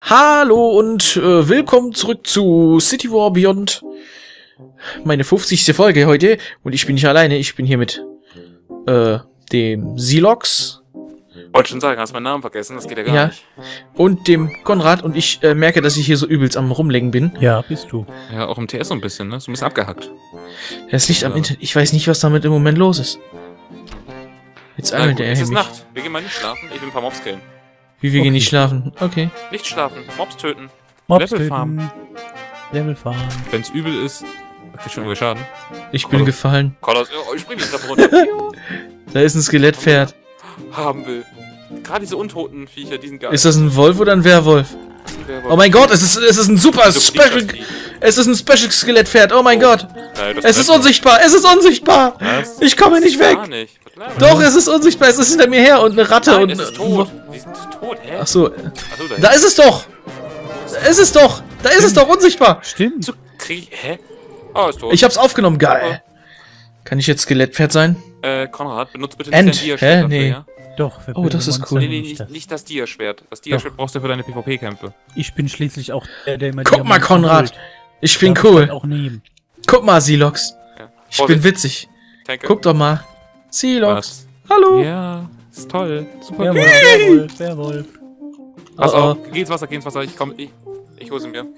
Hallo und willkommen zurück zu City War Beyond. Meine 50. Folge heute. Und ich bin nicht alleine, ich bin hier mit dem Silox. Wollte schon sagen, hast meinen Namen vergessen, das geht ja gar nicht. Und dem Konrad. Und ich merke, dass ich hier so übelst am Rumlegen bin. Ja, bist du. Ja, auch im TS so ein bisschen, ne? So ein bisschen abgehackt. Das liegt am Internet. Ich weiß nicht, was damit im Moment los ist. Jetzt angelt er Es mich. ist Nacht, wir gehen mal nicht schlafen, ich will ein paar Mobs killen. Wie, wir gehen nicht schlafen? Okay. Nicht schlafen, Mobs töten. Mobs Level töten. farmen. Level farmen. Wenn's übel ist, kriegst schon irgendwie Schaden. Ich bin gefallen. Kolos, ich spring nicht davon runter. Da ist ein Skelettpferd. Haben will. Gerade diese untoten Viecher, die sind geil. Ist das ein Wolf oder ein Werwolf? Oh mein Gott, es ist ein super Special. Es ist ein Special Skelettpferd. Oh mein Gott. Es ist unsichtbar. Es ist unsichtbar. Was? Ich komme nicht weg. Gar nicht. Doch, es ist unsichtbar. Es ist hinter mir her und eine Ratte Nein, und. es ist tot. Die sind tot, hä? Ach so. Achso, Da ist es doch. Da ist es doch. Da ist es doch unsichtbar. Stimmt. so hä? Oh, ist tot. Ich hab's aufgenommen. Geil. Kann ich jetzt Skelettpferd sein? Konrad, benutzt bitte End. nicht dein Dia-Schwert Hä? dafür, Nee. ja? Doch. Oh, das ist cool. Nee, nicht das Dia-Schwert. Das Dia-Schwert brauchst du für deine PvP-Kämpfe. Ich bin schließlich auch der immer Guck mal, Konrad. Ich bin Darf ich cool. halt auch nehmen. Guck mal, Silox. Ja. Ich bin witzig. Tanke. Guck doch mal. Silox. Was? Hallo. Ja, ist toll. Super. Werwolf, Werwolf. Pass Oh, auf, geh ins Wasser. Ich hol's mir.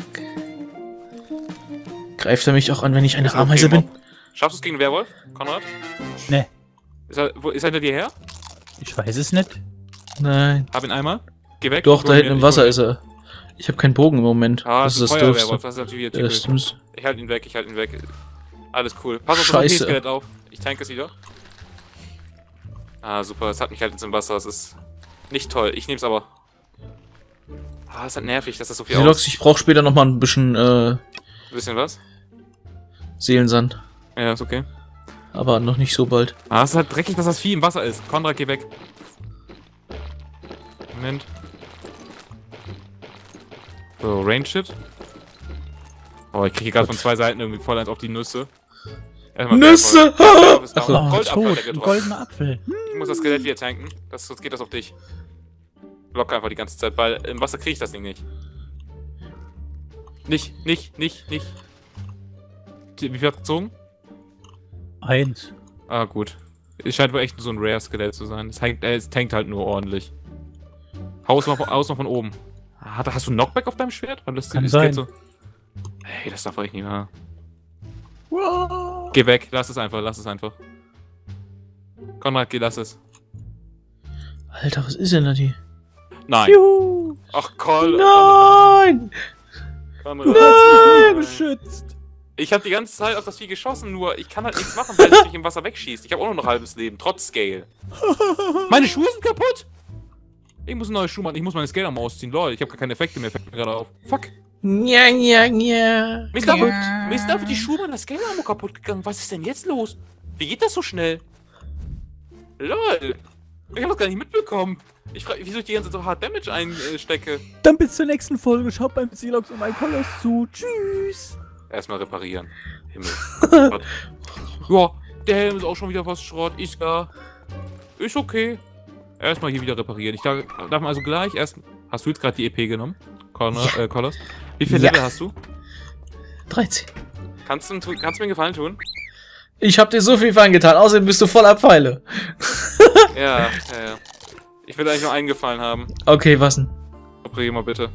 Greift er mich auch an, wenn ich eine Ist okay, Ameise bin? Mob. Schaffst du es gegen den Werwolf, Konrad? Ne, Ist er hinter dir her? ich weiß es nicht. Nein. Hab ihn einmal. Geh weg. Doch, Ich da hol hinten ihn, im ich Wasser hol ihn. ist er. Ich habe keinen Bogen im Moment. Ah, Das ist das Feuerwerwolf, Dürfste. das ist natürlich Das typisch. stimmt. Ich halte ihn weg. Alles cool. Pass auf das Scheiße. OP-Skelett auf. Ich tanke es wieder. Ah, super. Es hat mich halt jetzt im Wasser. Das ist nicht toll. Ich nehm's aber. Ah, ist halt nervig, dass das so viel Silox, ich brauche später noch mal ein bisschen Bisschen was? Seelensand. Ja, ist okay. Aber noch nicht so bald. Ah, es ist halt dreckig, dass das Vieh im Wasser ist. Konrad, geh weg. Moment. So, Range-Shit. Oh, ich kriege gerade von zwei Seiten irgendwie voll eins auf die Nüsse. Erstmal Nüsse! Werwolf ist down. Oh, Goldapfel hat er tot. Ein getroffen. goldener Apfel. Ich muss das Skelett wieder tanken. Sonst geht das auf dich. Block einfach die ganze Zeit, weil im Wasser kriege ich das Ding nicht. Nicht. Wie viel hat gezogen? 1. Ah, gut. Es scheint wohl echt so ein Rare-Skelett zu sein. Es tankt halt nur ordentlich. Haus mal von oben. Hast du Knockback auf deinem Schwert? Weil das Kann Skelett sein. so. Hey, das darf ich nicht mehr. Wow. Geh weg, lass es einfach. Konrad, lass es. Alter, was ist denn da die? Nein. Juhu. Ach, Konrad. Nein! Konrad. Nein! Beschützt. Ich habe die ganze Zeit auf das Vieh geschossen, nur ich kann halt nichts machen, weil es mich im Wasser wegschießt. Ich habe auch nur noch ein halbes Leben, trotz Scale. Meine Schuhe sind kaputt! Ich muss ein neues Schuh machen, ich muss meine Scale mal ausziehen. Lol, ich habe gar keine Effekte mehr, fällt mir gerade auf. Fuck. Nja. Mir ist dafür die Schuhe meiner Scale-Ammo kaputt gegangen. Was ist denn jetzt los? Wie geht das so schnell? Lol. Ich habe das gar nicht mitbekommen. Ich frage, wieso ich die ganze Zeit so hart Damage einstecke. Dann bis zur nächsten Folge. Schaut beim Silox und mein Kolos zu. Tschüss. Erstmal reparieren. Himmel. Ja, der Helm ist auch schon wieder fast Schrott. Ist okay. Erstmal hier wieder reparieren. Ich darf man also gleich erst. Hast du jetzt gerade die EP genommen? Kolos? Wie viel Ja. Level hast du? 13. Kannst du mir einen Gefallen tun? Ich hab dir so viel Gefallen getan, außerdem bist du voll ab Pfeile. Ja. Ich will eigentlich nur einen Gefallen haben. Okay, was denn? Reparier mal bitte.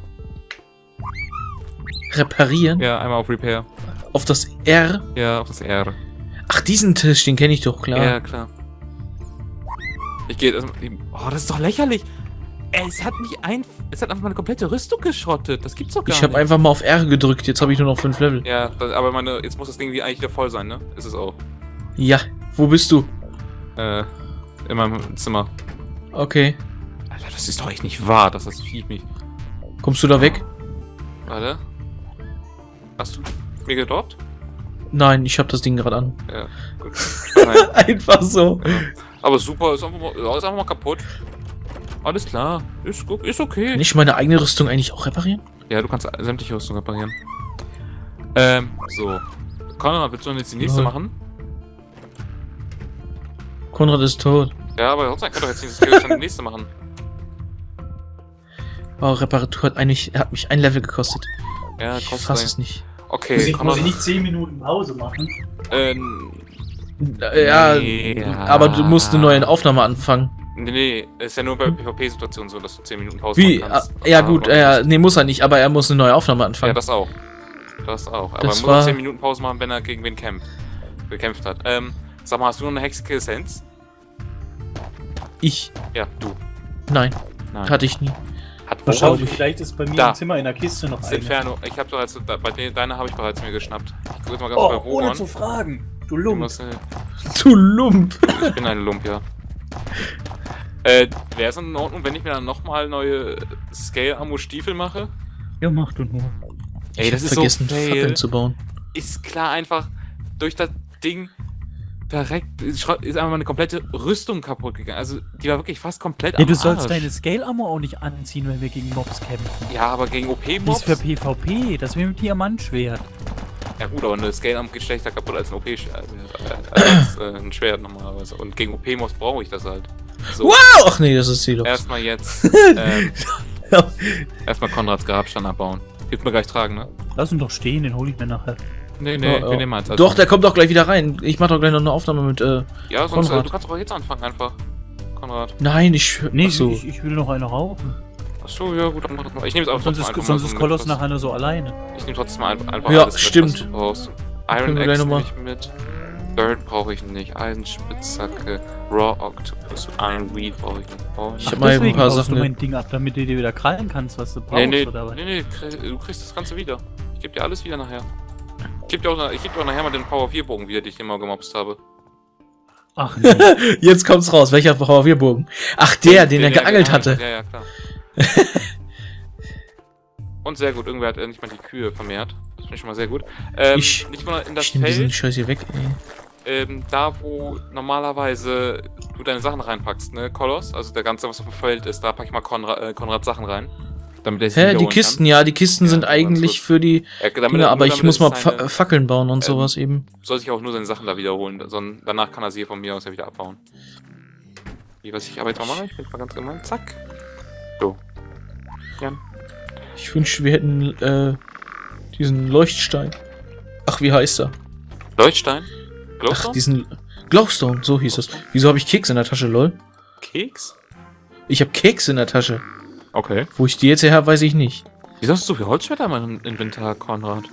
Reparieren? Ja, einmal auf Repair. Auf das R? Ja, auf das R. Ach, diesen Tisch, den kenne ich doch, klar. Ja, klar. Ich gehe erstmal. Oh, das ist doch lächerlich. Es hat einfach meine komplette Rüstung geschrottet. Das gibt's doch gar nicht. Ich habe einfach mal auf R gedrückt, jetzt habe ich nur noch 5 Level. Ja, aber jetzt muss das Ding eigentlich wieder voll sein, ne? Ist es auch. Ja, wo bist du? In meinem Zimmer. Okay. Alter, das ist doch echt nicht wahr, dass das Vieh mich. Kommst du da weg? Warte. Hast du mir gedroppt? Nein, ich habe das Ding gerade an. Ja, gut. Nein, Einfach so. ja. Aber super, ist einfach mal kaputt. Alles klar, ist okay. Kann ich meine eigene Rüstung eigentlich auch reparieren? Ja, du kannst sämtliche Rüstung reparieren. So. Konrad, willst du jetzt die nächste machen? Konrad ist tot. Ja, aber trotzdem kann doch jetzt nicht das Skill schon die nächste machen. Wow, Reparatur hat mich ein Level gekostet. Ja, Ich kostet fass es nicht. Okay, Muss ich nicht 10 Minuten Pause machen? Ja, Nee, ja. aber du musst eine neue Aufnahme anfangen. Nee, ist ja nur bei PvP-Situationen so, dass du 10 Minuten Pause Wie? machen kannst. Ja gut, nee, muss er nicht, aber er muss eine neue Aufnahme Ja, anfangen. das auch. Das auch. Aber Das er muss war- 10 Minuten Pause machen, wenn er gegen wen gekämpft hat. Sag mal, hast du noch eine Hexkill-Essenz? Ich? Ja, du. Nein, Nein. hatte ich nie. Hat wo? Wahrscheinlich, vielleicht ist bei mir Da. im Zimmer in der Kiste noch Das eine. Inferno. Ich hab bereits, deine habe ich bereits mir geschnappt. Ich guck jetzt mal ganz Oh, bei ohne Wogon. zu fragen. Du Du Lump. musst, Du Lump. Ich bin ein Lump, ja. Wäre es in Ordnung, wenn ich mir dann nochmal neue Scale-Ammo-Stiefel mache? Ja, mach du nur. Ey, das Ich hab ist vergessen, so fail. Fackeln zu bauen. Ist klar einfach durch das Ding direkt ist einfach meine komplette Rüstung kaputt gegangen. Also die war wirklich fast komplett Ja, am du sollst Arsch. deine Scale-Ammo auch nicht anziehen, wenn wir gegen Mobs kämpfen. Ja, aber gegen Die OP-Mobs? ist für PvP, das wäre mit Diamantschwert. Ja gut, aber eine Scale-Amp geht schlechter kaputt als ein OP-Schwert. Als ein Schwert normalerweise. Und gegen OP-Mobs brauche ich das halt. So, Wow! Ach nee, das ist Silos. erstmal jetzt Ja. erstmal Konrads Grabstein abbauen. Gibt's mir gleich tragen, ne? Lass ihn doch stehen, den hole ich mir nachher. Nee, Oh, oh. wir nehmen eins. Doch, der kommt doch gleich wieder rein. Ich mach doch gleich noch eine Aufnahme mit, Ja, sonst, Konrad. du kannst doch auch jetzt anfangen einfach. Konrad. Nein, Nee, Achso. ich will noch eine rauchen. Achso, ja gut, dann mach das mal. Ich nehme es auch Sonst trotzdem ist, einfach sonst mal ist so Kolos mit, nachher nur so alleine. Ich nehme trotzdem mal einfach Ja, alles stimmt. mit, was du brauchst. Können Iron wir gleich Axe noch nehme ich mit. Dirt brauche ich nicht. Eisenspitzhacke. Raw Octopus. Iron Weed brauche ich nicht. Ich hab mal ein Deswegen paar baust Sachen. du mein Ding ab, damit du dir wieder krallen kannst, was du brauchst, Nee, oder was? du kriegst das Ganze wieder. Ich gebe dir alles wieder nachher. Ich gebe dir auch nachher mal den Power 4 Bogen wieder, den ich immer gemobst habe. Ach nee. Jetzt kommt's raus. Welcher Power-4-Bogen? Ach, der, den er geangelt hatte. Ja, ja, klar. Und sehr gut, irgendwer hat endlich mal die Kühe vermehrt. Das finde ich schon mal sehr gut. Ich nicht mal in das Ich nehm diesen Feld, Scheiß hier weg, ey. da wo normalerweise du deine Sachen reinpackst, ne, Kolos? Also der ganze, was auf dem Feld ist, da pack ich mal Konrads Sachen rein. Damit er sich Hä, die wiederholen Kisten, kann. ja, die Kisten Ja, sind ganz eigentlich gut. für die Damit Dinger, aber ich damit muss er mal seine- Fackeln bauen und sowas eben. soll sich auch nur seine Sachen da wiederholen. Danach kann er sie von mir aus ja wieder abbauen. Wie, was ich aber jetzt mal mache, ich bin mal ganz gemein. Zack. So. Jan. Ich wünschte, wir hätten, diesen Leuchtstein. Ach, wie heißt er? Leuchtstein? Ach, Glowstone? diesen Glowstone, so hieß es. Wieso habe ich Keks in der Tasche, lol? Keks? Ich habe Keks in der Tasche. Okay. Wo ich die jetzt her habe, weiß ich nicht. Wieso hast du so viel Holzschwerter in meinem Inventar, Konrad?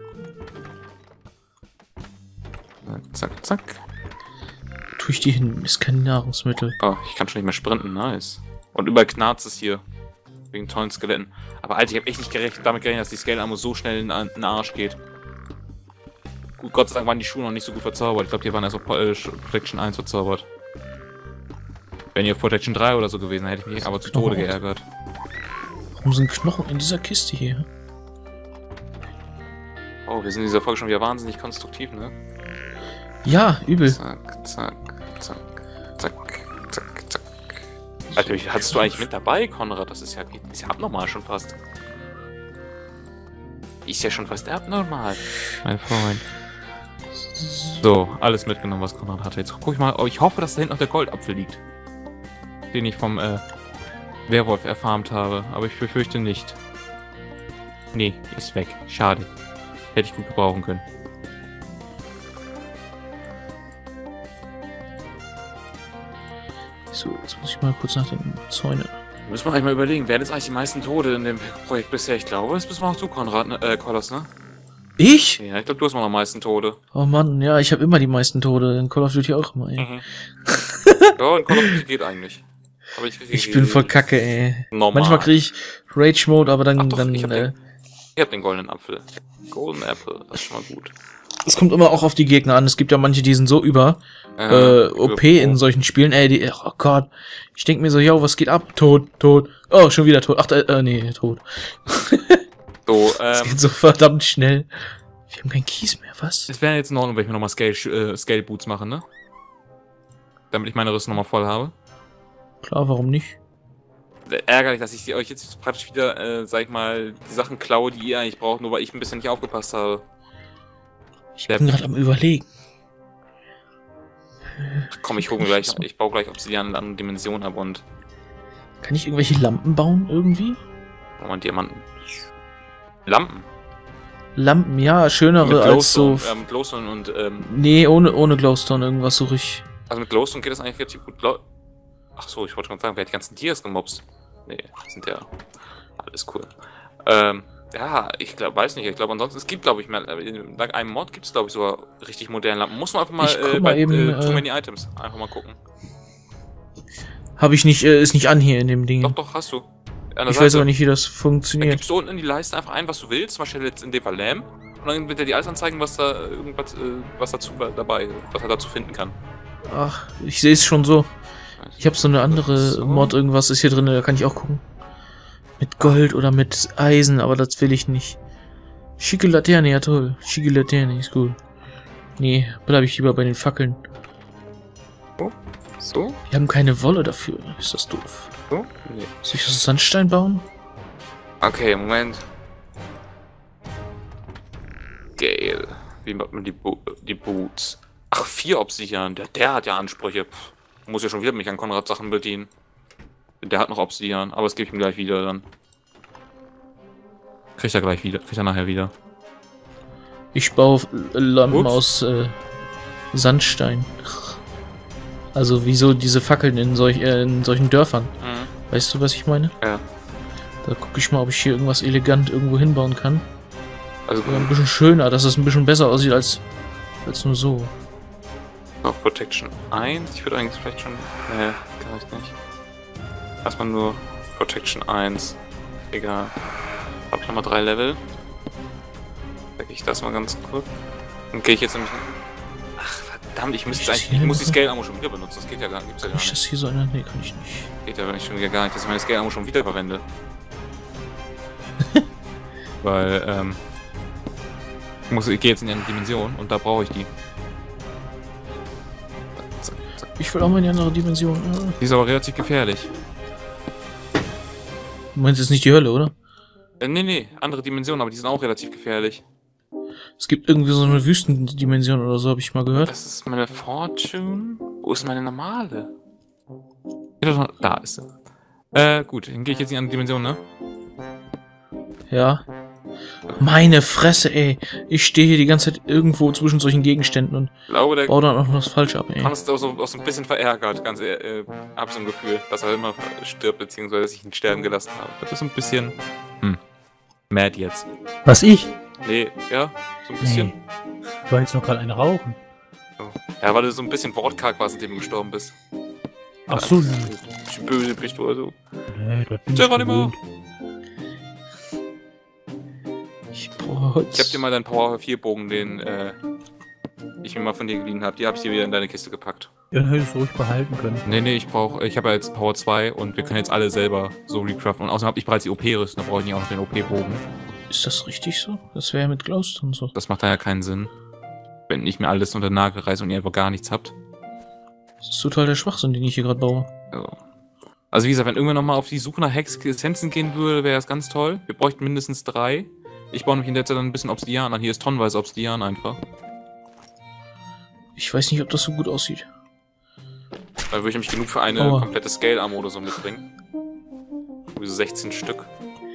Zack, zack. Tue ich die hin? Ist kein Nahrungsmittel. Oh, ich kann schon nicht mehr sprinten, nice. Und überall knarzt es hier. Wegen tollen Skeletten. Aber Alter, ich habe echt nicht damit gerechnet, dass die Scale-Ammo so schnell in den Arsch geht. Gut, Gott sei Dank waren die Schuhe noch nicht so gut verzaubert. Ich glaube, die waren erst auf Protection 1 verzaubert. Wenn ihr auf Protection 3 oder so gewesen, hätte ich mich aber zu Tode geärgert. Warum sind Knochen in dieser Kiste hier? Oh, wir sind in dieser Folge schon wieder wahnsinnig konstruktiv, ne? Ja, übel. Zack, zack, zack, zack, zack, zack. Alter, wie viel hattest du eigentlich mit dabei, Konrad? Das ist ja abnormal schon fast. Ist ja schon fast abnormal. Mein Freund. So, alles mitgenommen, was Konrad hatte. Jetzt guck ich mal. Oh, ich hoffe, dass da hinten noch der Goldapfel liegt. Den ich vom Werwolf erfarmt habe. Aber ich befürchte nicht. Nee, ist weg. Schade. Hätte ich gut gebrauchen können. So, jetzt muss ich mal kurz nach den Zäunen. Müssen wir eigentlich mal überlegen, wer hat jetzt eigentlich die meisten Tode in dem Projekt bisher? Ich glaube, das bist auch du, Konrad, ne? Kolos, ne? Ich? Ja, ich glaube, du hast mal am meisten Tode. Oh Mann, ja, ich habe immer die meisten Tode. In Call of Duty auch immer, ey. Mhm. Ja, in Call of Duty geht eigentlich. Aber Ich bin voll kacke, ey. normal. Manchmal kriege ich Rage-Mode, aber dann, Ach doch, ich dann, hab den goldenen Apfel. Golden Apple, das ist schon mal gut. es kommt immer auch auf die Gegner an. Es gibt ja manche, die sind so OP in solchen Spielen, ey, die, oh Gott. Ich denk mir so, yo, was geht ab? Tot. Oh, schon wieder tot. Ach, nee, tot. So, Das geht so verdammt schnell. Wir haben keinen Kies mehr, was? es wäre jetzt in Ordnung, wenn ich mir nochmal Scale Boots mache, ne? Damit ich meine Rüstung nochmal voll habe. Klar, warum nicht? Ärgerlich, dass ich euch jetzt praktisch wieder, sag ich mal, die Sachen klaue, die ihr eigentlich braucht, nur weil ich ein bisschen nicht aufgepasst habe. Ich bin gerade am Überlegen. Ach, komm, ich baue gleich Obsidian in einer anderen Dimension ab und... Kann ich irgendwelche Lampen bauen, irgendwie? Oh, Diamanten. Lampen. Lampen, ja, schönere als so... Mit Glowstone und, Nee, ohne Glowstone, irgendwas suche ich. Also mit Glowstone geht das eigentlich relativ gut. Ach so, ich wollte schon sagen, wer hat die ganzen Dias gemobst? Nee, sind ja alles cool. Ja, ich glaube, weiß nicht, ich glaube ansonsten, es gibt, glaube ich, mehr, in einem Mod gibt es, glaube ich, sogar richtig moderne Lampen. Muss man einfach mal, Ich guck mal eben, Too Many Items, einfach mal gucken. Habe ich nicht, ist nicht an hier in dem Ding. Doch, hast du. Ich weiß aber nicht, wie das Dann funktioniert. gibst du unten in die Leiste einfach ein, was du willst, zum Beispiel jetzt in dem Fall Lamp, und dann wird er dir alles anzeigen, was da irgendwas, was dazu dabei, was er dazu finden kann. Ach, ich sehe es schon so. Ich habe so eine andere So. Mod, irgendwas ist hier drin, da kann ich auch gucken. Mit Gold oder mit Eisen, aber das will ich nicht. Schicke Laterne, ja toll. Schicke Laterne, ist gut. Nee, bleibe ich lieber bei den Fackeln. So? Wir haben keine Wolle dafür, ist das doof. So? Nee. Soll ich aus Sandstein bauen? Okay, Moment. Geil. Wie macht man die Boots? Ach, 4 Obsidian. Der hat ja Ansprüche. Muss ja schon wieder mich an Konrad Sachen bedienen. Der hat noch Obsidian, aber das gebe ich ihm gleich wieder dann. Kriegt er gleich wieder. Kriegt er nachher wieder. Ich baue Lampen Ups. aus Sandstein. Also wieso diese Fackeln in solchen Dörfern? Mhm. Weißt du, was ich meine? Ja. Da gucke ich mal, ob ich hier irgendwas elegant irgendwo hinbauen kann. Also Oder ein bisschen schöner, dass es ein bisschen besser aussieht als nur so. noch Protection 1. Ich würde eigentlich vielleicht schon. Nee, kann ich nicht. Erstmal nur Protection 1. Egal. Hab ich nochmal 3 Level. Check ich das mal ganz kurz. Dann gehe ich jetzt nämlich. Ach verdammt, ich muss die Scale Ammo schon wieder benutzen. Das geht ja gar nicht. Gibt's ja gar Kann ich nicht. das hier so ändern? Nee, kann ich nicht. Geht ja schon wieder gar nicht, dass ich meine Scale Ammo schon wieder verwende. Weil, ich gehe jetzt in eine Dimension und da brauche ich die. Zack, zack. Ich will auch mal in die andere Dimension. Ja. Die ist aber relativ gefährlich. Du meinst jetzt nicht die Hölle, oder? Nee, andere Dimensionen, aber die sind auch relativ gefährlich. Es gibt irgendwie so eine Wüstendimension oder so, habe ich mal gehört. Das ist meine Fortune. Wo ist meine normale? Da ist sie. Gut, dann gehe ich jetzt in die andere Dimension, ne? Ja. Meine Fresse, ey. Ich stehe hier die ganze Zeit irgendwo zwischen solchen Gegenständen und Ich glaube, der baue dann auch noch das Falsche ab, ey. Mann ist auch so ein bisschen verärgert, ganz hab so ein Gefühl, dass er immer stirbt, beziehungsweise dass ich ihn sterben gelassen habe. Das ist so ein bisschen, mad jetzt. Was, ich? Nee, ja, so ein bisschen. Nee. Du wolltest noch gerade eine rauchen. So. Ja, weil du so ein bisschen wortkarg warst, indem du gestorben bist. Ach so, nee. Böse bricht oder so. Nee, das bin ich Geronimo! gewohnt. Ich brauche Holz. Ich hab dir mal deinen Power 4 Bogen, den ich mir mal von dir geliehen habe, die hab ich dir wieder in deine Kiste gepackt. Ja, dann hättest du ruhig behalten können. Nee, ich habe ja jetzt Power 2 und wir können jetzt alle selber so recraften. Und außerdem habe ich bereits die OP-Rüstung, da brauche ich nicht auch noch den OP-Bogen. Ist das richtig so? Das wäre ja mit Glowstone und so. Das macht da ja keinen Sinn. Wenn ich mir alles unter den Nagel reiße und ihr einfach gar nichts habt. Das ist total der Schwachsinn, den ich hier gerade baue. Also wie gesagt, wenn irgendwer nochmal auf die Suche nach Hex-Essenzen gehen würde, wäre das ganz toll. Wir bräuchten mindestens 3. Ich baue nämlich in der Zeit dann ein bisschen Obsidian an. Hier ist tonnenweise Obsidian einfach. Ich weiß nicht, ob das so gut aussieht. Da würde ich nämlich genug für eine Aua. komplette Scale-Armor oder so mitbringen. Irgendwie so 16 Stück.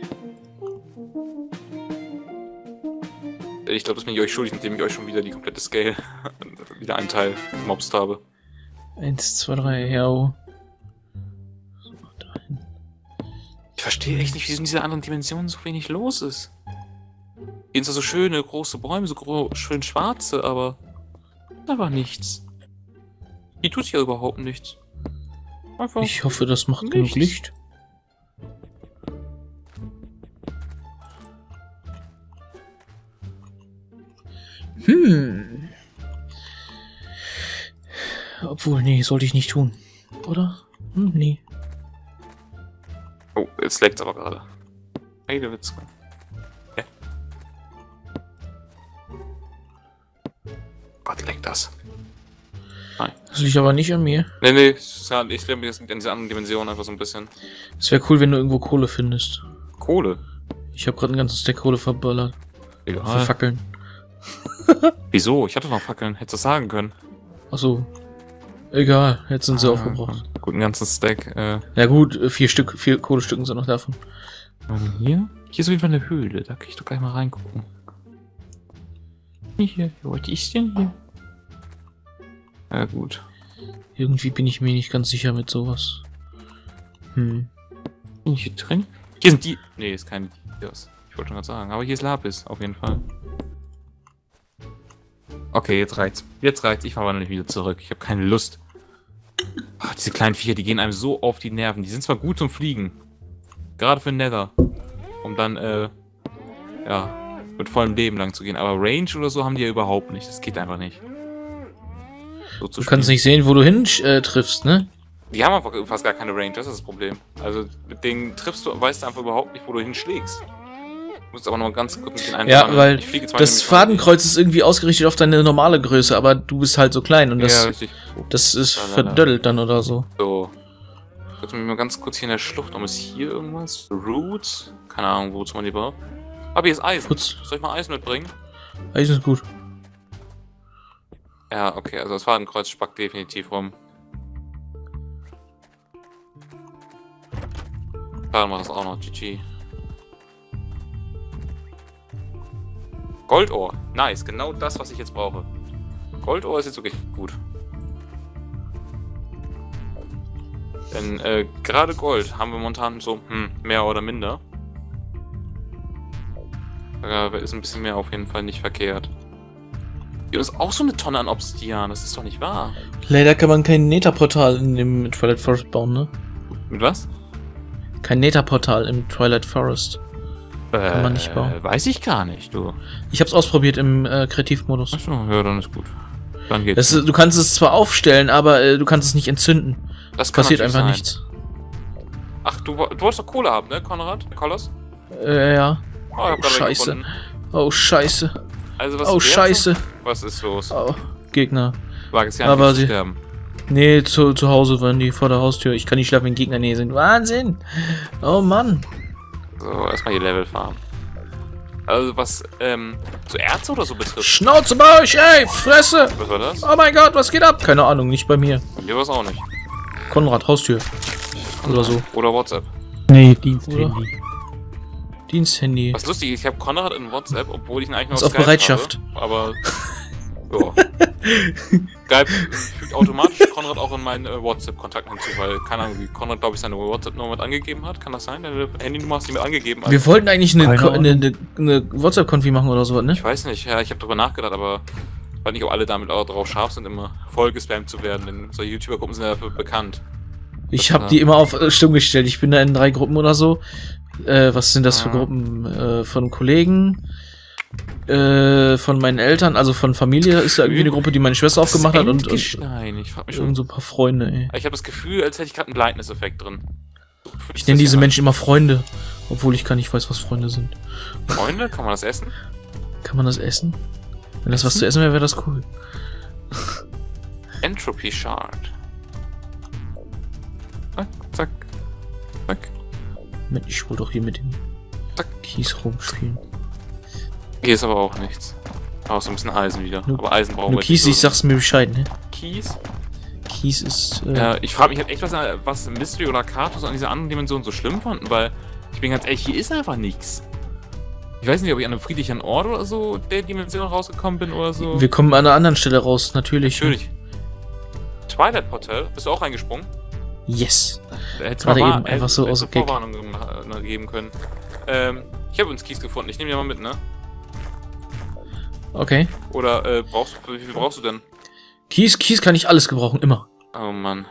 Ich glaube, das bin ich euch schuldig, indem ich euch schon wieder die komplette Scale wieder einen Teil gemobst habe. 1, 2, 3, ja. So, dahin. Ich verstehe echt nicht, wieso in dieser anderen Dimension so wenig los ist. Hier sind zwar so schöne, große Bäume, so schön schwarze, aber da war nichts. Hier tut sich ja überhaupt nichts. Einfach Ich hoffe, das macht genug Nichts. Licht. Obwohl, nee, sollte ich nicht tun. Oder? Nee. Oh, jetzt leckt's aber gerade. Hey, der Witz. Okay. Gott, leckt das. Nein. Das liegt aber nicht an mir. Nee, ich glaube, das liegt in dieser anderen Dimension einfach so ein bisschen. Es wäre cool, wenn du irgendwo Kohle findest. Kohle. Ich habe gerade einen ganzen Stack Kohle verballert. Für Egal. Fackeln. Wieso? Ich hatte noch Fackeln. Hättest du das sagen können. Achso. Egal, jetzt sind sie aufgebraucht. Gut, einen ganzen Stack. Ja gut, 4 Stück, 4 Kohlestücken sind noch davon. Hier? Hier ist auf jeden Fall eine Höhle. Da kann ich doch gleich mal reingucken. Hier, was ist denn hier? Ja, gut. Irgendwie bin ich mir nicht ganz sicher mit sowas. Bin ich hier drin? Hier sind die. Nee, ist kein Dias. Ich wollte schon gerade sagen. Aber hier ist Lapis, auf jeden Fall. Okay, jetzt reicht's. Jetzt reicht's. Ich verwandle mich wieder zurück. Ich habe keine Lust. Ach, diese kleinen Viecher, die gehen einem so auf die Nerven. Die sind zwar gut zum Fliegen. Gerade für Nether. Um dann, ja, mit vollem Leben lang zu gehen. Aber Range oder so haben die ja überhaupt nicht. Das geht einfach nicht. So zu Du kannst nicht sehen, wo du hin triffst, ne? Die haben einfach fast gar keine Range, das ist das Problem. Also mit denen triffst du, weißt du einfach überhaupt nicht, wo du hinschlägst. Du musst aber noch mal ganz kurz mit den einen Ja, sammeln. weil Ich fliege zwar das nämlich Fadenkreuz ist irgendwie ausgerichtet auf deine normale Größe, aber du bist halt so klein und ja, das, richtig. das ist Lalala. verdödelt dann oder so. So. Jetzt mal ganz kurz hier in der Schlucht. Ist hier irgendwas? Roots? Keine Ahnung, wozu man die braucht. Aber hier ist Eisen. Putz. Soll ich mal Eisen mitbringen? Eisen ist gut. Ja, okay, also das Fadenkreuz spackt definitiv rum. Faden macht das auch noch, GG. Goldohr, nice, genau das, was ich jetzt brauche. Goldohr ist jetzt wirklich gut. Denn gerade Gold haben wir momentan so, mehr oder minder. Da ist ein bisschen mehr auf jeden Fall nicht verkehrt. Hier ist auch so eine Tonne an Obsidian, das ist doch nicht wahr. Leider kann man kein Nether-Portal in dem Twilight Forest bauen, ne? Mit was? Kein Nether-Portal im Twilight Forest. Kann man nicht bauen. Weiß ich gar nicht, du. Ich hab's ausprobiert im Kreativmodus. Achso, ja, dann ist gut. Dann geht's. Das ist, du kannst es zwar aufstellen, aber du kannst es nicht entzünden. Das kann Passiert natürlich einfach sein. nichts. Ach, du wolltest doch Kohle haben, ne, Konrad? Koloss? Ja. Oh, ich hab gerade Scheiße. gefunden. Oh, scheiße. Also, was Oh, ist der scheiße. so? Was ist los? Oh, Gegner. Wag es ja Aber nicht zu sie- sterben. Nee, zu Hause waren die vor der Haustür. Ich kann nicht schlafen, wenn Gegner näher sind. Wahnsinn. Oh, Mann. So, erstmal hier Level farmen. Also, was, so Erze oder so betrifft. Schnauze bei euch, ey, Fresse. Was war das? Oh mein Gott, was geht ab? Keine Ahnung, nicht bei mir. Bei mir war es auch nicht. Konrad, Haustür. Oder so. Oder WhatsApp. Nee, Diensthandy. Diensthandy. Was lustig ist, ich habe Konrad in WhatsApp, obwohl ich ihn eigentlich noch Ist auf Skype Bereitschaft. habe, aber, ja. Skype fügt automatisch Konrad auch in meinen WhatsApp-Kontakten hinzu, weil, keine Ahnung, wie Konrad, glaube ich, seine WhatsApp-Nummer mit angegeben hat. Kann das sein? Deine Handynummer hast du mit angegeben. Wir wollten eigentlich eine Keine Ahnung. WhatsApp-Konfi machen oder sowas, ne? Ich weiß nicht, ja, ich habe drüber nachgedacht, aber ich weiß nicht, ob alle damit auch drauf scharf sind, immer voll gespammt zu werden, denn solche YouTuber-Gruppen sind ja dafür bekannt. Ich habe die immer auf stumm gestellt. Ich bin da in 3 Gruppen oder so. Was sind das für Ah. Gruppen? Von Kollegen, von meinen Eltern, also von Familie ist da irgendwie eine Gruppe, die meine Schwester aufgemacht hat und Nein, ich frag mich schon. irgend so ein paar Freunde, ey. Ich habe das Gefühl, als hätte ich gerade einen Blindness-Effekt drin. Ich nenne diese Menschen immer Freunde, obwohl ich gar nicht weiß, was Freunde sind. Freunde, kann man das essen? Kann man das essen? Wenn das was zu essen wäre, wäre das cool. Entropy Shard. Zack, zack, zack. Mensch, ich wollte doch hier mit dem Zack. Kies rumspielen. Hier ist aber auch nichts. Auch so ein bisschen Eisen wieder. Nur- Aber Eisen brauchen Nur wir Kies, nicht ich sag's mir Bescheid, ne? Kies? Kies ist, Ja, ich frage mich halt echt, was Mystery oder Kartus an dieser anderen Dimension so schlimm fanden, weil ich bin ganz ehrlich, hier ist einfach nichts. Ich weiß nicht, ob ich an einem friedlichen Ort oder so der Dimension rausgekommen bin oder so. wir kommen an einer anderen Stelle raus, natürlich. Natürlich. Twilight Portal, bist du auch reingesprungen? Yes. Da hättest Gerade mal eben einfach so aus dem Gag. Vorwarnung geben können. Ich habe uns Kies gefunden, ich nehme ja mal mit, ne? Okay. Oder wie viel brauchst du denn? Kies kann ich alles gebrauchen, immer. Oh Mann.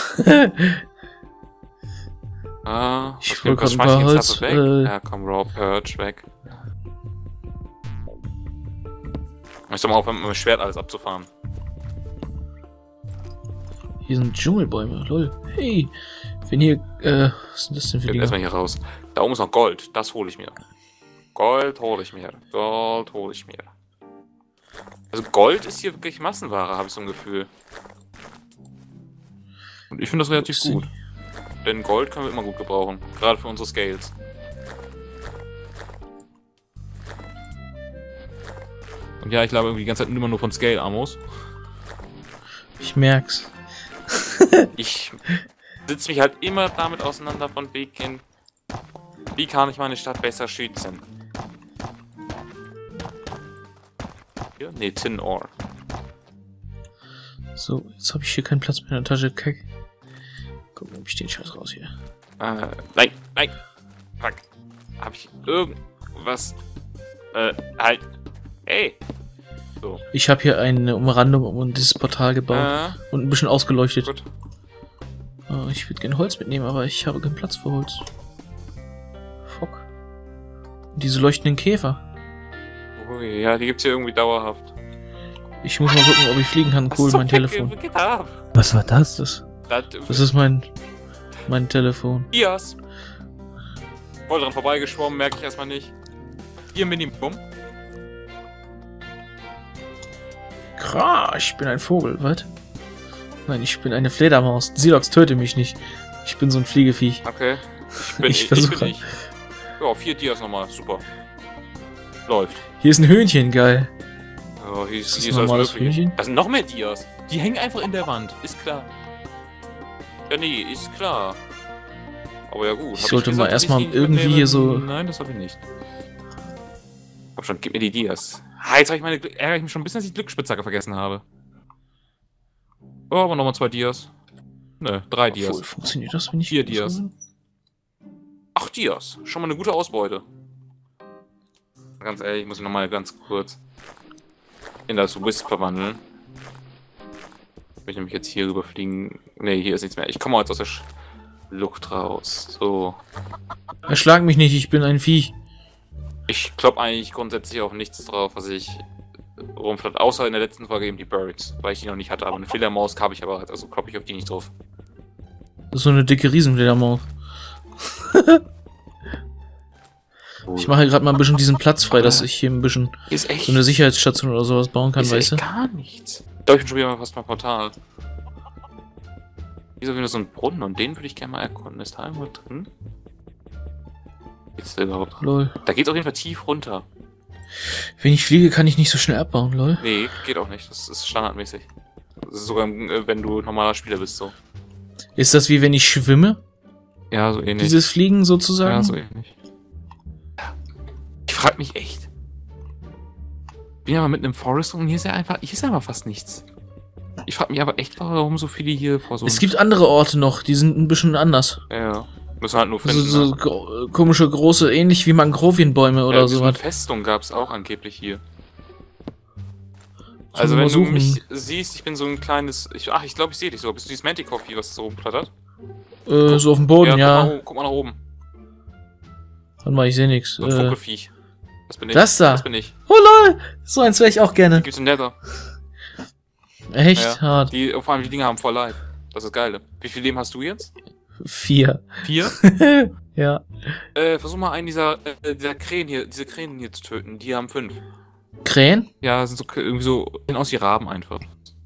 Ich was wollte schmeiß gerade ein paar ich jetzt Holz, weg? Ja, komm, Raw Purge weg. Ich soll mal aufhören, mit meinem Schwert alles abzufahren. Hier sind Dschungelbäume, lol. Hey, wenn hier, was sind das denn für Ich Dinge? erstmal hier raus. Da oben ist noch Gold, das hole ich mir. Gold hole ich mir. Gold hole ich mir. Also Gold ist hier wirklich Massenware, habe ich so ein Gefühl. Und ich finde das relativ Upsi. gut. Denn Gold können wir immer gut gebrauchen. Gerade für unsere Scales. Und ja, ich glaube irgendwie die ganze Zeit immer nur von Scale-Amos. Ich merk's. Ich setze mich halt immer damit auseinander von wegen, Wie kann ich meine Stadt besser schützen? Hier? Ne, Tin Ore. So, jetzt habe ich hier keinen Platz mehr in der Tasche. Kack. Gucken, ob ich den Scheiß raus hier. Nein, nein. Fuck. Hab ich irgendwas? Halt. Hey. So. Ich habe hier eine Umrandung um dieses Portal gebaut und ein bisschen ausgeleuchtet. Gut. Ich würde gerne Holz mitnehmen, aber ich habe keinen Platz für Holz. Fuck. Und diese leuchtenden Käfer. Ui, ja, die gibt's hier irgendwie dauerhaft. Ich muss mal gucken, ob ich fliegen kann. Cool, mein Telefon. Geht ab. Was war das? Das ist mein Telefon. Dias. Voll dran vorbeigeschwommen, merke ich erstmal nicht. Hier Minimum. Krass, ich bin ein Vogel, was? Nein, ich bin eine Fledermaus. Silox, töte mich nicht. Ich bin so ein Fliegeviech. Okay. Ich versuche. Ja, 4 Dias nochmal, super. Läuft. Hier ist ein Hühnchen, geil. Oh, hier Ist das ist ein alles normales mögliche. Hühnchen? Da sind noch mehr Dias. Die hängen einfach in der Wand, ist klar. Ja, nee, ist klar. Aber ja gut. Ich sollte mal erstmal irgendwie hier so... Nein, das habe ich nicht. Komm schon, gib mir die Dias. Ah, jetzt ärgere ich mich schon ein bisschen, dass ich die Glücksspitzhacke vergessen habe. Oh, aber nochmal 2 Dias. Ne, 3 Dias. Obwohl, funktioniert das, wenn ich... 4 Dias. 8 Dias. Schon mal eine gute Ausbeute. Ganz ehrlich, ich muss mich nochmal ganz kurz in das Wisp verwandeln. Will ich nämlich jetzt hier rüberfliegen. Ne, hier ist nichts mehr. Ich komme jetzt aus der Luft raus. So. Erschlag mich nicht, ich bin ein Viech. Ich klopp eigentlich grundsätzlich auf nichts drauf, was ich rumflatt. Außer in der letzten Folge eben die Birds, weil ich die noch nicht hatte. Aber eine Fledermaus habe ich aber, also klopp ich auf die nicht drauf. Das ist so eine dicke Riesenfledermaus. Ich mache gerade mal ein bisschen diesen Platz frei, dass ich hier ein bisschen Hier ist echt so eine Sicherheitsstation oder sowas bauen kann, ist weißt du? echt gar nichts. Ich glaube, ich bin schon wieder fast beim Portal. Hier ist wieder so ein Brunnen und den würde ich gerne mal erkunden. Ist da irgendwo drin? Geht's da überhaupt? Lol. Da geht's auf jeden Fall tief runter. Wenn ich fliege, kann ich nicht so schnell abbauen, lol. Nee, geht auch nicht. Das ist standardmäßig. Das ist sogar, wenn du normaler Spieler bist, so. Ist das wie wenn ich schwimme? Ja, so ähnlich. Dieses Fliegen sozusagen? Ja, so ähnlich. Ich frag mich echt. Ich bin ja mal mitten im Forest und hier ist ja einfach fast nichts. Ich frag mich aber echt, warum so viele hier vor so... Es gibt andere Orte noch, die sind ein bisschen anders. Ja, müssen wir halt nur finden. So komische, große, ähnlich wie Mangrovienbäume oder so sowas. eine Festung gab's auch angeblich hier. Sollen Also wir wenn mal du suchen? mich siehst, ich bin so ein kleines... ich glaube, ich sehe dich so. Bist du dieses Manticore, was so rumflattert? So auf dem Boden, ja. Guck mal nach oben. Warte mal, ich sehe nichts. So ein Vogelfiech. Das bin ich. Das da? Das bin ich. Oh lol! So eins wäre ich auch gerne. Gibt's im Nether. Echt Ja. hart. Vor allem die Dinger haben voll Life. Das ist geil. Wie viel Leben hast du jetzt? 4. 4? Ja. Versuch mal einen dieser Krähen hier, diese Krähen hier zu töten. Die haben 5. Krähen? Ja, sind so irgendwie so, sehen aus wie Raben einfach.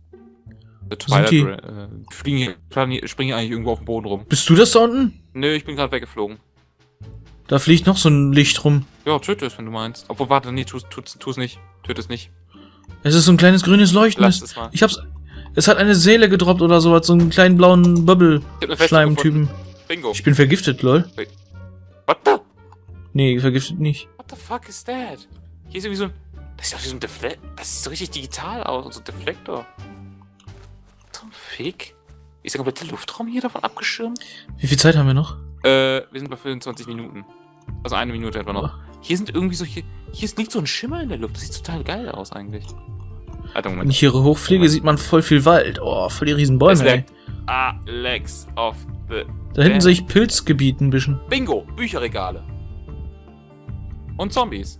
Sind die? Springen hier eigentlich irgendwo auf dem Boden rum. Bist du das da unten? Nö, ich bin gerade weggeflogen. Da fliegt noch so ein Licht rum. Ja, töte es, wenn du meinst. Obwohl, warte, nee, tu's nicht. Töte es nicht. Es ist so ein kleines grünes Leuchten. Lass es mal. Ich hab's. Es hat eine Seele gedroppt oder sowas, so einen kleinen blauen Ich hab eine Festung Bubble-Schleimtypen. gefunden. Bingo. Ich bin vergiftet, lol. What the? Nee, vergiftet nicht. What the fuck is that? Hier ist irgendwie so ein... Das sieht aus wie so ein Deflektor. Das sieht so richtig digital aus. So ein Deflektor. Zum Fick. Ist der komplette Luftraum hier davon abgeschirmt? Wie viel Zeit haben wir noch? Wir sind bei 25 Minuten. Also 1 Minute etwa noch. Hier sind irgendwie solche... Hier liegt so ein Schimmer in der Luft. Das sieht total geil aus eigentlich. Alter, Wenn Moment. ich hier hochfliege, sieht man voll viel Wald. Oh, voll die riesen Bäume, ey. Legs of the... Da hinten sehe ich Pilzgebiet ein bisschen. Bingo! Bücherregale. Und Zombies.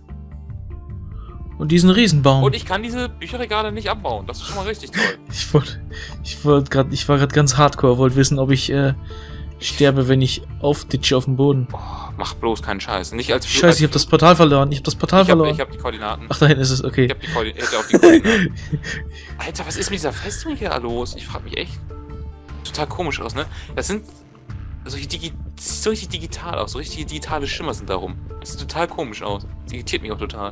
Und diesen Riesenbaum. Und ich kann diese Bücherregale nicht abbauen. Das ist schon mal richtig toll. Ich war gerade ganz hardcore, wollte wissen, ob ich sterbe, wenn ich aufditsche auf dem Boden. Oh, mach bloß keinen Scheiß. Nicht als Scheiße, ich hab das Portal verloren. Ich hab die Koordinaten. Ach, da hinten ist es, okay. Ich hab die Koordinaten. Alter, was ist mit dieser Festung hier los? Ich frag mich echt. Total komisch aus, ne? Das sind solche das sieht so richtig digital aus. So richtige digitale Schimmer sind da rum. Das sieht total komisch aus. Das irritiert mich auch total.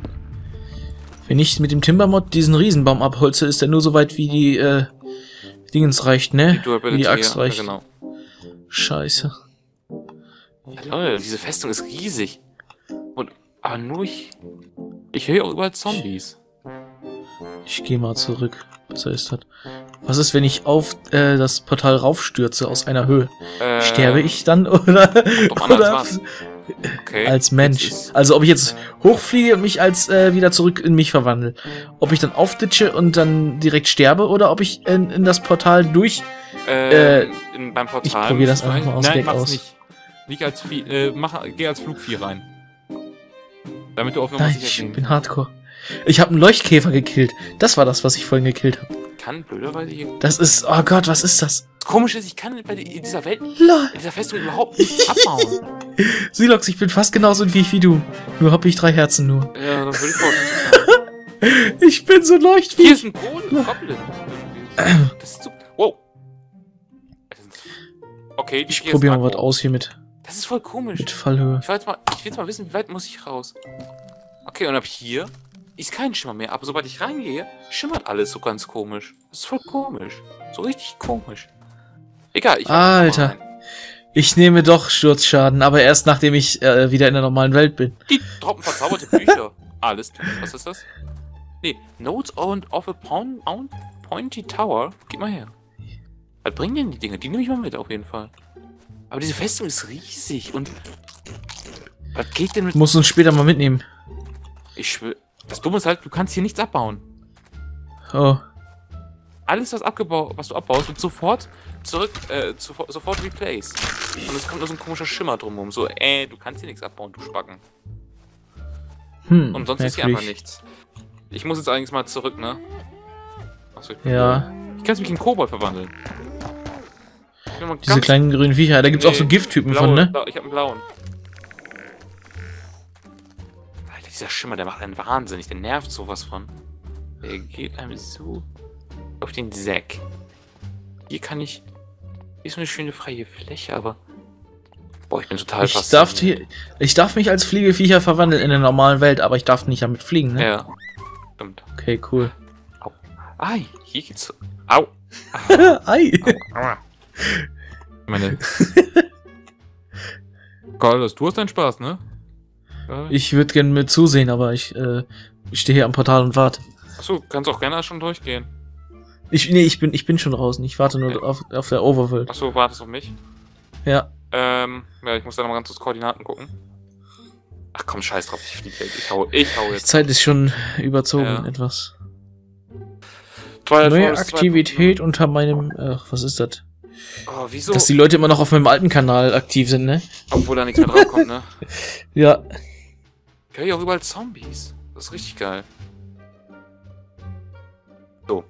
Wenn ich mit dem Timbermod diesen Riesenbaum abholze, ist der nur so weit, wie die Dingens reicht, ne? Wie die Axt reicht. Ja, genau. Scheiße. Ja, Leute, diese Festung ist riesig. Aber nur ich höre auch überall Zombies. Ich gehe mal zurück. Besser ist das. Was ist, wenn ich auf das Portal raufstürze aus einer Höhe? Sterbe ich dann oder Okay, als Mensch? Also ob ich jetzt hochfliege und mich als wieder zurück in mich verwandle. Ob ich dann aufditsche und dann direkt sterbe oder ob ich in das Portal durch... beim Portal. Ich probiere das einfach mal aus. Nein, mach's nicht. Nicht als geh als Flugvieh rein. Damit du auf Nummer sicher ich gehen. bin Hardcore. Ich habe einen Leuchtkäfer gekillt. Das war das, was ich vorhin gekillt habe. Kann blöderweise hier... Das ist... Oh Gott, was ist das? Das Komische ist, ich kann in dieser Welt, Lol. in dieser Festung überhaupt nichts abbauen. Silox, ich bin fast genauso wie du. Nur habe ich 3 Herzen nur. Ja, das würde ich vorsichtig sagen. Ich bin so leuchtvieh. Hier ist ein Goblin. Das ist so... Wow. Okay, Ich probiere mal was aus hier mit Das ist voll komisch. Fallhöhe. Ich will jetzt mal wissen, wie weit muss ich raus? Okay, und ab hier ist kein Schimmer mehr. Aber sobald ich reingehe, schimmert alles so ganz komisch. Das ist voll komisch. So richtig komisch. Egal, ich... Alter. Ich nehme doch Sturzschaden, aber erst nachdem ich wieder in der normalen Welt bin. Die droppen verzauberte Bücher. Alles. Was ist das? Nee, Notes of a Pointy Tower. Gib mal her. Was bringen denn die Dinge? Die nehme ich mal mit, auf jeden Fall. Aber diese Festung ist riesig und... Was geht denn mit... Muss uns später mal mitnehmen. Ich schwöre... Das Dumme ist halt, du kannst hier nichts abbauen. Oh. Alles, was du abbaust, wird sofort zurück, sofort replaced. Und es kommt nur so ein komischer Schimmer drumherum. So, du kannst hier nichts abbauen, du Spacken. Und sonst ist hier einfach nichts. Ich muss jetzt eigentlich mal zurück, ne? Achso, ja. Ich kann mich in Kobold verwandeln. Diese kleinen grünen Viecher, da gibt's auch so Gifttypen von, ne? Ich hab einen blauen. Alter, dieser Schimmer, der macht einen wahnsinnig. Der nervt sowas von. Der geht einem so auf den Sack. Hier kann ich... Hier ist so eine schöne freie Fläche, aber... Boah, ich bin total fasziniert. Ich darf mich als Fliegeviecher verwandeln in der normalen Welt, aber ich darf nicht damit fliegen, ne? Ja. Stimmt. Okay, cool. Au. Ei, hier geht's... Au. Ei. Aua. Meine... Carlos, du hast deinen Spaß, ne? Ich würde gerne mit zusehen, aber ich stehe hier am Portal und warte. Achso, kannst auch gerne schon durchgehen. Ich bin schon draußen. Ich warte nur auf der Overworld. Achso, wartest auf mich? Ja. Ja, ich muss da noch mal ganz kurz Koordinaten gucken. Ach komm, scheiß drauf, ich fliege weg. Ich hau jetzt. Die Zeit ist schon überzogen, etwas. Twilight Neue Forest Aktivität unter meinem... Ach, was ist das? Oh, wieso? Dass die Leute immer noch auf meinem alten Kanal aktiv sind, ne? Obwohl da nichts mehr drauf kommt, ne? Ja. Ich höre hier auch überall Zombies. Das ist richtig geil. So.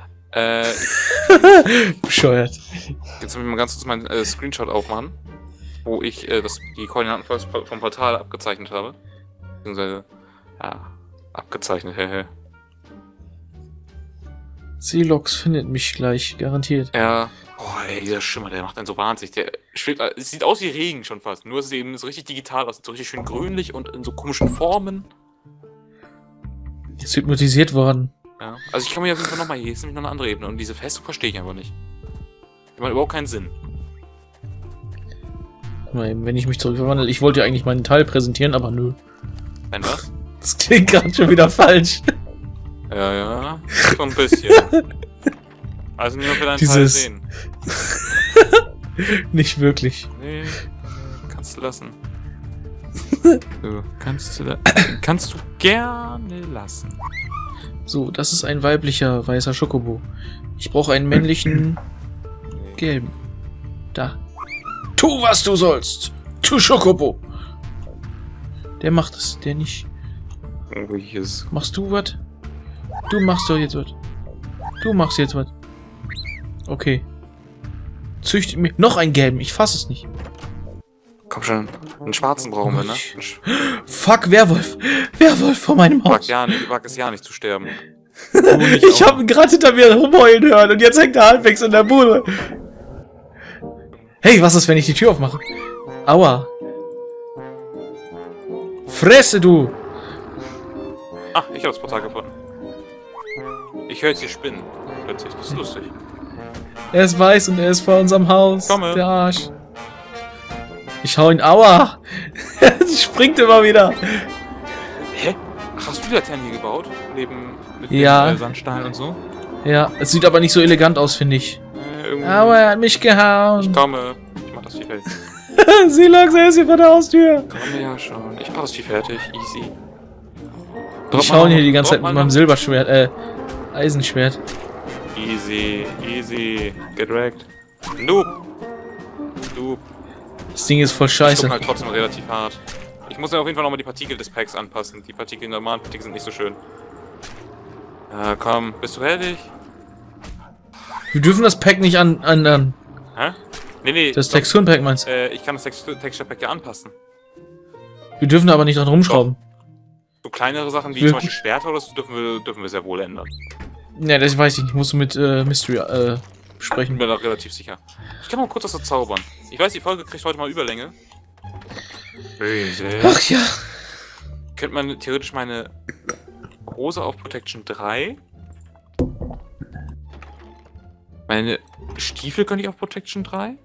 Bescheuert. Jetzt will ich mal ganz kurz meinen Screenshot aufmachen, wo ich die Koordinaten vom Portal abgezeichnet habe. Beziehungsweise, ja, abgezeichnet, hehe. Silox findet mich gleich, garantiert. Ja. Oh, ey, dieser Schimmer, der macht einen so wahnsinnig. Der schwebt, es sieht aus wie Regen schon fast. Nur ist es eben so richtig digital aus. So richtig schön grünlich und in so komischen Formen. Jetzt hypnotisiert worden. Ja. Also ich kann mir auf jeden Fall nochmal hier. Hier ist nämlich noch eine andere Ebene. Und diese Festung verstehe ich einfach nicht. Die macht überhaupt keinen Sinn. Mal eben, wenn ich mich zurückverwandle. Ich wollte ja eigentlich meinen Teil präsentieren, aber nö. Ein was? Das klingt gerade schon wieder falsch. Ja. So ein bisschen. Also nur für deinen Teil sehen. Nicht wirklich. Nee, kannst du lassen. So, kannst du gerne lassen. So, das ist ein weiblicher weißer Schokobo. Ich brauche einen männlichen gelben. Da. Tu, was du sollst! Tu, Schokobo! Der macht es, der nicht. Irgendwo hier ist... Machst du was? Du machst doch jetzt was. Du machst jetzt was. Okay. Züchtet mir noch einen gelben, ich fass es nicht. Komm schon, einen schwarzen brauchen wir, ne? Fuck, Werwolf! Werwolf vor meinem Haus! Wag es ja nicht zu sterben. Ich hab ihn gerade hinter mir rumheulen hören und jetzt hängt er halbwegs in der Bude. Hey, was ist, wenn ich die Tür aufmache? Aua. Fresse, du! Ah, ich habe das Portal gefunden. Ich höre jetzt hier Spinnen. Plötzlich, das ist lustig. Er ist weiß und er ist vor unserem Haus. Komme. Der Arsch. Ich hau ihn, aua! Springt immer wieder. Hä? Ach, hast du die Laternen hier gebaut? Neben mit Ja. dem Sandstein und so? Ja, es sieht aber nicht so elegant aus, finde ich. Irgendwie. Aua, er hat mich gehauen. Ich komme. Ich mach das Vieh fertig. Silax, er ist hier vor der Haustür. Komme ja schon. Ich mach das Vieh fertig. Easy. Ich hau ihn hier die ganze Zeit mit meinem Silberschwert, Eisenschwert. Easy, easy. Get wrecked. Noob. Noob. Das Ding ist voll Ich scheiße. guck halt trotzdem relativ hart. Ich muss ja auf jeden Fall nochmal die Partikel des Packs anpassen. Die Partikel, die normalen Partikel sind nicht so schön. Komm, bist du fertig? Wir dürfen das Pack nicht ändern. Hä? Nee, Das Texturenpack meinst du? ich kann das Texture Pack ja anpassen. Wir dürfen aber nicht dran rumschrauben. So kleinere Sachen wie Wir- zum Beispiel Schwerter oder so dürfen wir sehr wohl ändern. Ja, das weiß ich nicht. Musst du mit Mystery Ich besprechen. bin mir da relativ sicher. Ich kann mal kurz was zaubern. Ich weiß, die Folge kriegt heute mal Überlänge. Böse. Ach ja. Könnte man theoretisch meine Hose auf Protection 3. Meine Stiefel könnte ich auf Protection 3.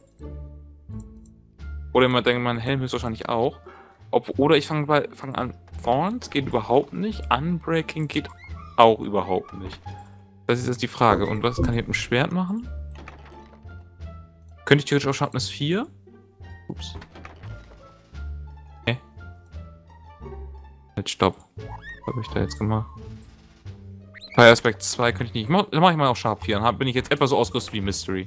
Oder man denkt, mein Helm ist wahrscheinlich auch. Oder ich fange an. Thorns geht überhaupt nicht. Unbreaking geht auch überhaupt nicht. Das ist jetzt die Frage. Und was kann ich mit dem Schwert machen? Könnte ich theoretisch auch Sharpness 4? Ups. Halt, stopp. Was habe ich da jetzt gemacht? Fire Aspect 2 könnte ich nicht. Dann mache ich mal auf Sharp 4. Dann bin ich jetzt etwa so ausgerüstet wie Mystery.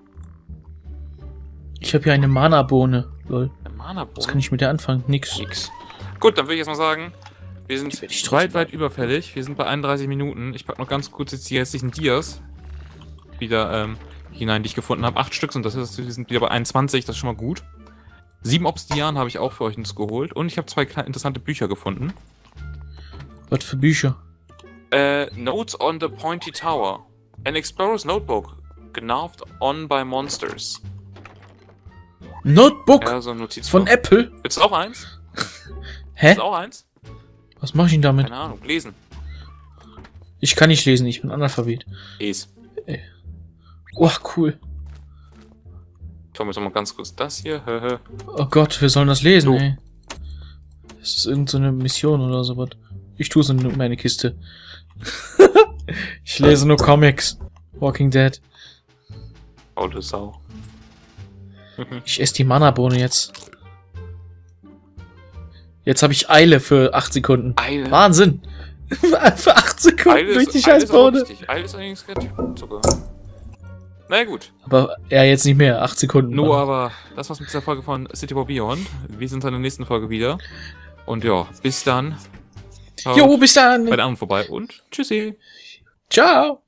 Ich habe hier eine Mana-Bohne. Lol. Eine Mana-Bohne? Was kann ich mit der anfangen? Nix. Nix. Gut, dann würde ich jetzt mal sagen, wir sind werde ich trotzdem weit überfällig. Wir sind bei 31 Minuten. Ich packe noch ganz kurz jetzt die restlichen Dias wieder hinein, die ich gefunden habe. 8 Stück sind das. Wir sind wieder bei 21, das ist schon mal gut. 7 Obsidian habe ich auch für euch uns geholt. Und ich habe 2 interessante Bücher gefunden. Was für Bücher? Notes on the Pointy Tower. An Explorer's Notebook. Genervt on by monsters. Notebook Ja, so ein Notiz von Apple? Willst du auch eins? Hä? Willst du auch eins? Was mache ich denn damit? Keine Ahnung, lesen. Ich kann nicht lesen, ich bin Analphabet. Les. Oh, cool. Schauen wir uns noch mal ganz kurz das hier. Oh Gott, wir sollen das lesen, So. ey. Das ist irgend so eine Mission oder sowas. Ich tue es in meine Kiste. Ich lese nur Comics. Walking Dead. Faule Sau. Ich esse die Mana-Bohne jetzt. Jetzt habe ich Eile für 8 Sekunden. Eile. Wahnsinn! Für 8 Sekunden durch die scheiß auch Bohne. wichtig. Eile ist allerdings relativ gut sogar. Na ja, gut. Aber er jetzt nicht mehr. 8 Sekunden. Nur aber, das war's mit dieser Folge von City War Beyond. Wir sind dann in der nächsten Folge wieder. Und ja, bis dann. Jo, bis dann. Bei der anderen vorbei und tschüssi. Ciao.